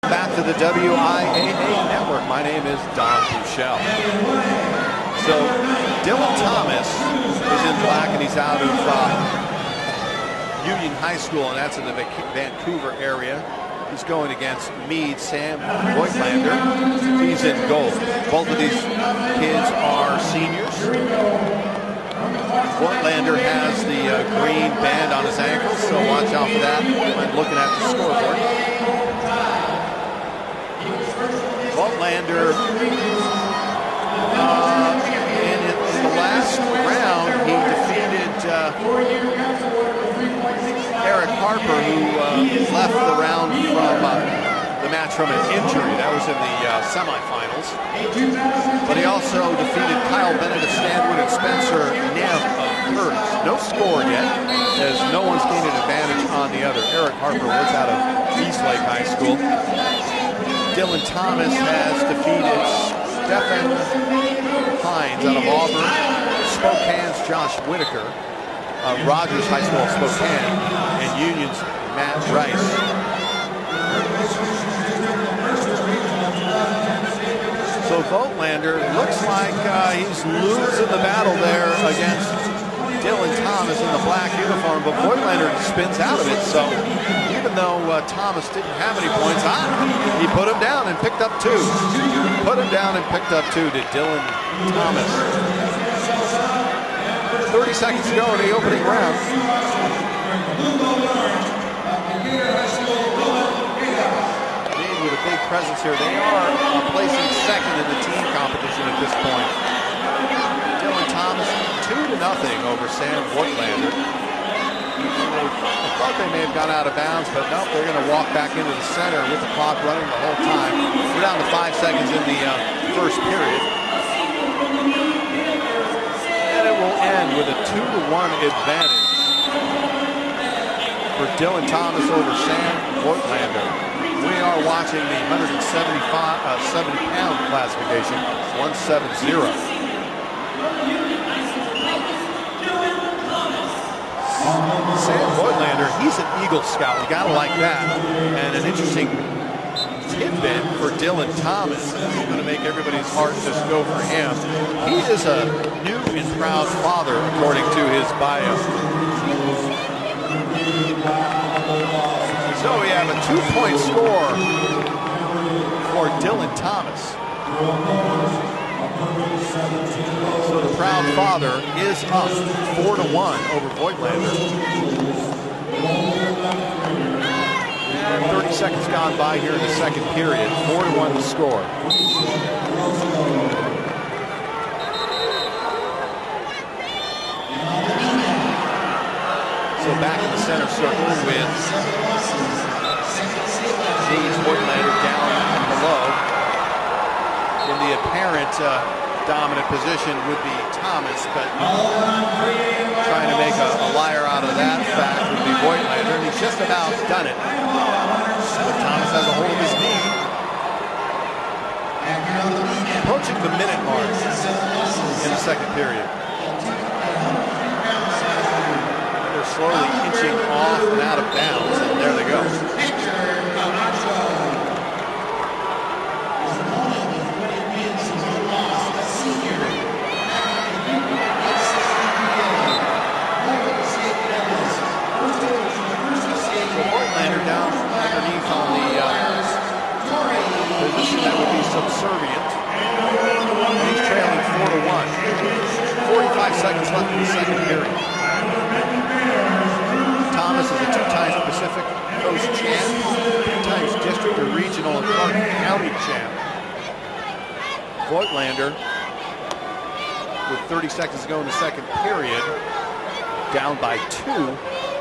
Back to the WIAA Network. My name is Don Buchel. So Dillon Thomas is in black, and he's out of Union High School, and that's in the Vancouver area. He's going against Mead, Sam Voigtlander. He's in gold. Both of these kids are seniors. Voigtlander has the green band on his ankle, so watch out for that when looking at the scoreboard. Voigtlander, in the last round, he defeated Eric Harper, who left the round from the match from an injury. That was in the semifinals. But he also defeated Kyle Bennett of Stanwood and Spencer Neff of Curtis. No score yet, as no one's gained an advantage on the other. Eric Harper was out of Eastlake High School. Dillon Thomas has defeated Stephen Hines out of Auburn, Spokane's Josh Whitaker, Rogers High School of Spokane, and Union's Matt Rice. So Voigtlander looks like he's losing the battle there against Dillon Thomas in the black uniform, but Voigtlander spins out of it. So even though Thomas didn't have any points, he put him down and picked up two. Put him down and picked up two to Dillon Thomas. 30 seconds to go in the opening round. Mead with a big presence here. They are placing second in the team competition at this point. Dillon Thomas 2-0 over Sam Voigtlander. I thought they may have gone out of bounds, but nope, they're going to walk back into the center with the clock running the whole time. We're down to 5 seconds in the first period. And it will end with a 2-1 advantage for Dillon Thomas over Sam Voigtlander. We are watching the 70-pound classification, 170. Sam Voigtlander, he's an Eagle Scout. You gotta like that. And an interesting tidbit for Dillon Thomas. It's going to make everybody's heart just go for him. He is a new and proud father, according to his bio. So we have a 2-point score for Dillon Thomas. So the proud father is up 4-1 over Voigtlander. And 30 seconds gone by here in the second period. 4-1 the score. So back in the center circle with Mead, Voigtlander down below. In the apparent dominant position would be Thomas, but trying to make a liar out of that fact would be Voigtlander, and he's just about done it. But Thomas has a hold of his knee. Approaching the minute mark in the second period. They're slowly inching off and out of bounds, and there they go. Down underneath on the position that would be subservient. And he's trailing 4-1. 45 seconds left in the second period. Thomas is a 2-time Pacific Coast champ, 2 times district or regional and Clark County champ. Voigtlander, with 30 seconds to go in the second period, down by 2.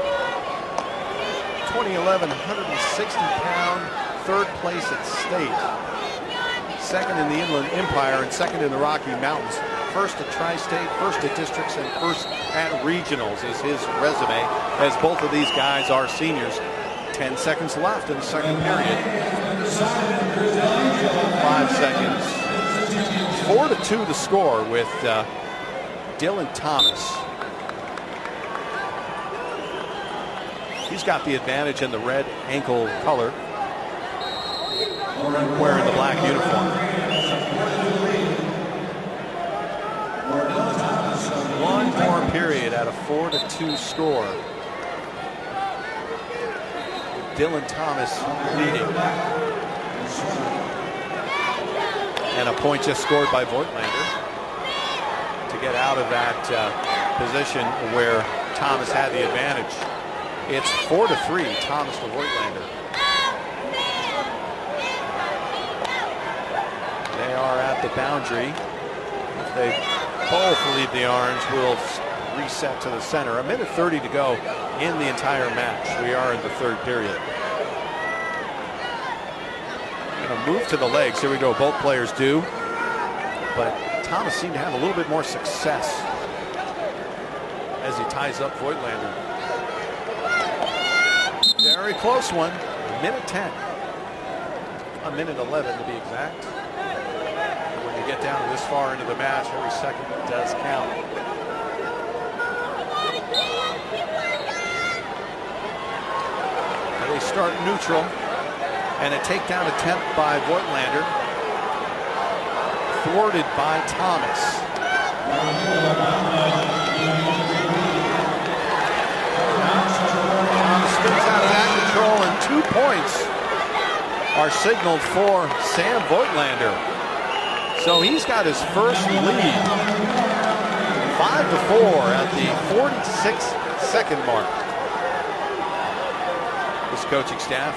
2011 160-pound, third place at state, second in the Inland Empire and second in the Rocky Mountains, first at Tri-State, first at districts, and first at regionals is his resume, as both of these guys are seniors. 10 seconds left in the second period. 5 seconds. 4-2 the score with Dillon Thomas. He's got the advantage in the red ankle color. wearing the black uniform. One more period at a 4-2 score. Dillon Thomas leading. And a point just scored by Voigtlander to get out of that position where Thomas had the advantage. It's 4-3, Thomas to Voigtlander. They are at the boundary. If they both leave the orange, we'll reset to the center. 1:30 to go in the entire match. We are in the third period. Gonna move to the legs. Here we go. Both players do. But Thomas seemed to have a little bit more success as he ties up Voigtlander. Very close one. 1:10. 1:11 to be exact. When you get down this far into the match, every second does count. They start neutral, and a takedown attempt by Voigtlander, thwarted by Thomas. Thomas spins out of that control, and 2 points are signaled for Sam Voigtlander. So he's got his first lead, 5-4 at the 46-second mark. This coaching staff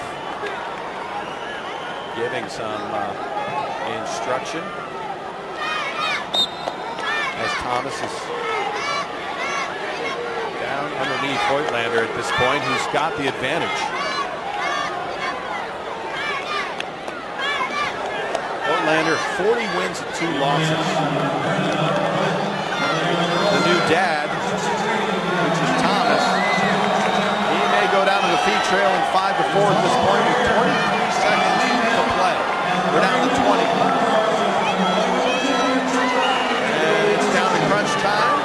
giving some instruction as Thomas is down underneath Voigtlander at this point, who's got the advantage. Voigtlander 40 wins and 2 losses. The new dad, which is Thomas, he may go down to the feed trail in 5-4 at this point with 23 seconds to play. We're down to 20. And it's down to crunch time.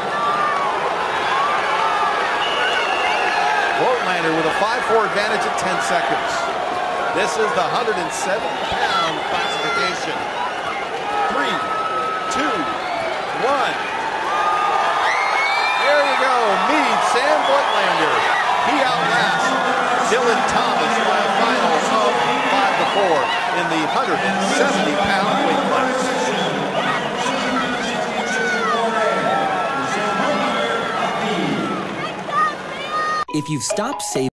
Voigtlander with a 5-4 advantage at 10 seconds. This is the 170-pound classification. 3, 2, 1. There you go. Mead, Sam Voigtlander. He outlasts Dillon Thomas by a final of 5-4 in the 170-pound weight class. If you've stopped saving